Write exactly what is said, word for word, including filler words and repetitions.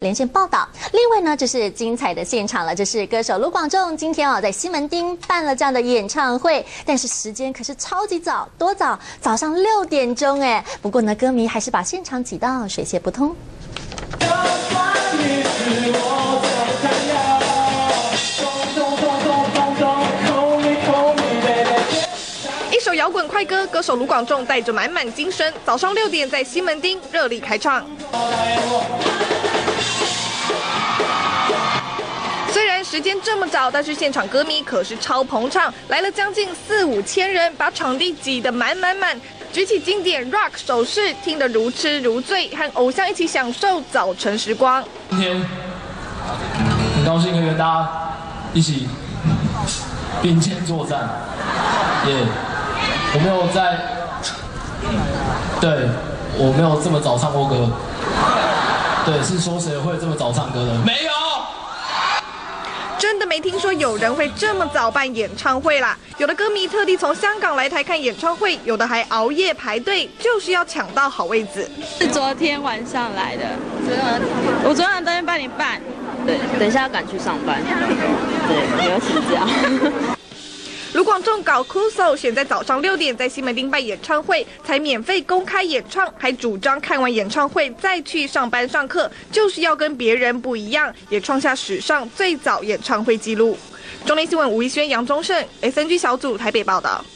连线报道。另外呢，这是精彩的现场了，这是歌手卢广仲今天哦在西门町办了这样的演唱会，但是时间可是超级早，多早？早上六点钟哎。不过呢，歌迷还是把现场挤到水泄不通。 一首摇滚快歌，歌手卢广仲带着满满精神，早上六点在西门町热力开唱。虽然时间这么早，但是现场歌迷可是超捧场，来了将近四五千人，把场地挤得满满满。 举起经典 rock 手势，听得如痴如醉，和偶像一起享受早晨时光。 今天很高兴可以跟大家一起并肩作战，耶、yeah ！我没有在，对我没有这么早唱过歌，对，是说谁会这么早唱歌的？没有。 真的没听说有人会这么早办演唱会啦！有的歌迷特地从香港来台看演唱会，有的还熬夜排队，就是要抢到好位子。 是昨天晚上来的，我昨天晚上八点半，对，等一下要赶去上班，对，没有请假。 卢广仲搞酷手，选在早上六点在西门町办演唱会，才免费公开演唱，还主张看完演唱会再去上班上课，就是要跟别人不一样，也创下史上最早演唱会纪录。中天新闻吴一轩、杨宗盛 ，S N G 小组台北报道。